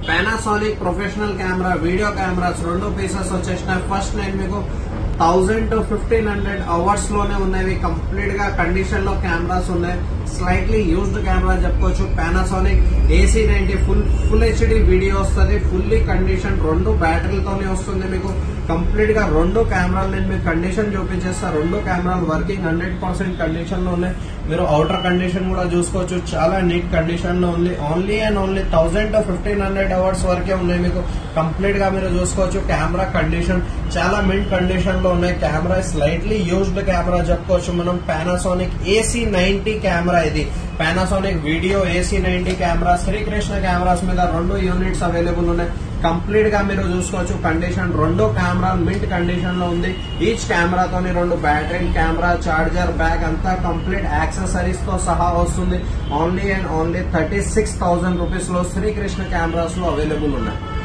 Panasonic professional camera video cameras 2 pieces వచ్చేసినాయి. First నేను మీకు 1000 to 1500 అవర్స్ లోనే ఉన్నాయి. కంప్లీట్ గా కండిషన్ లో కెమెరాస్ ఉన్నాయి. స్లైట్లీ యూజ్డ్ కెమెరా చెప్పుకోవచ్చు. Panasonic AC90 full HD video వస్తుంది. ఫుల్లీ కండిషన్ 2 బ్యాటరీలతోనే వస్తుంది. మీకు కంప్లీట్ గా 2 కెమెరాలు నేను మీకు కండిషన్ చూపించేస్తా. 2 కెమెరాలు వర్కింగ్ 100% కండిషన్ లో ఉన్నాయి. మీరు అవుటర్ కండిషన్ కూడా చూసుకోవచ్చు. చాలా నీట్ కండిషన్ లో ఉంది. Only and only 1000 to 1500 hours వరకే ఉన్నాయి. మీకు కంప్లీట్ గా మీరు చూసుకోవచ్చు. కెమెరా కండిషన్ చాలా మింట్ కండిషన్ లో ఉన్నాయి. కెమెరా స్లైట్లీ యూజ్డ్ కెమెరా చెప్పుకోవచ్చు మనం. పానాసోనిక్ AC90 కెమెరా ఇది. Panasonic video AC90 camera. Srikrishna cameras మీద 2 యూనిట్స్ అవైలబుల్ ఉన్నాయి. కంప్లీట్ గా మీరు చూసుకోవచ్చు. కండిషన్ 2 కెమెరాలు మింట్ కండిషన్ లో ఉంది. ఈచ్ కెమెరాతోని 2 బ్యాటరీ, కెమెరా, చార్జర్, బ్యాగ్ అంతా కంప్లీట్ యాక్సెసరీస్ తో సహా వస్తుంది. ఓన్లీ అండ్ ఓన్లీ 36,000 రూపీస్ లో శ్రీకృష్ణ కెమెరాస్ లో అవైలబుల్ ఉన్నాయి.